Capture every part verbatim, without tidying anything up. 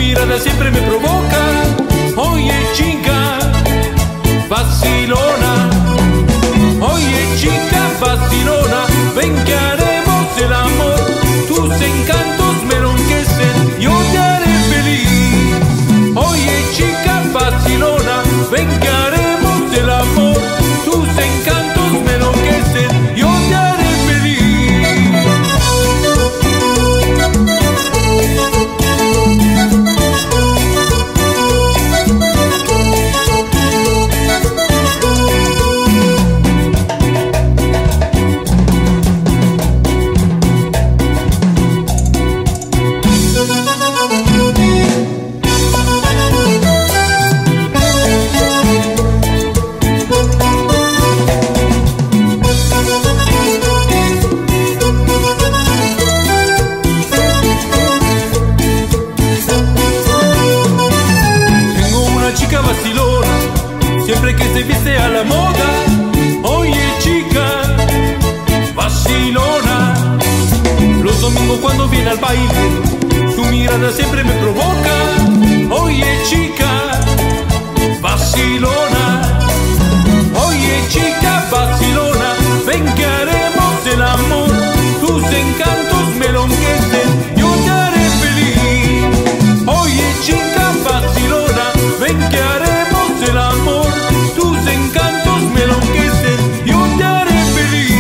mirada siempre me provoca. Oye chica, vacilona. Oye chica, vacilona, ven que haremos el amor. Tus encantos me enloquecen, yo te haré feliz. Oye chica, vacilona, ven que haremos el amor. Tus encantos me enloquecen, yo te haré feliz. Vacilona, siempre que se viste a la moda. Oye chica, vacilona. Los domingos cuando viene al baile, su mirada siempre me provoca. Oye chica, vacilona. Oye chica, vacilona, ven que haremos el amor. Tus encantos me enloquecen, yo te haré feliz. Oye chica, vacilona, ven que haremos el amor. Tus encantos me enloquecen, yo te haré feliz.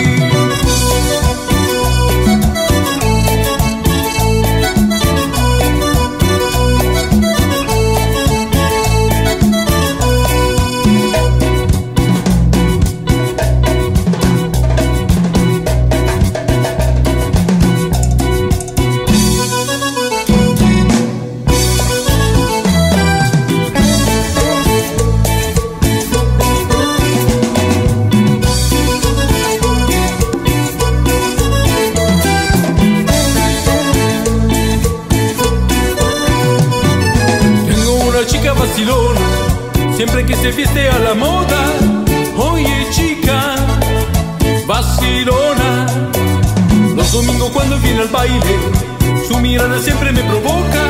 Chica vacilona, siempre que se viste a la moda. Oye chica, vacilona. Los domingos cuando viene al baile, su mirada siempre me provoca.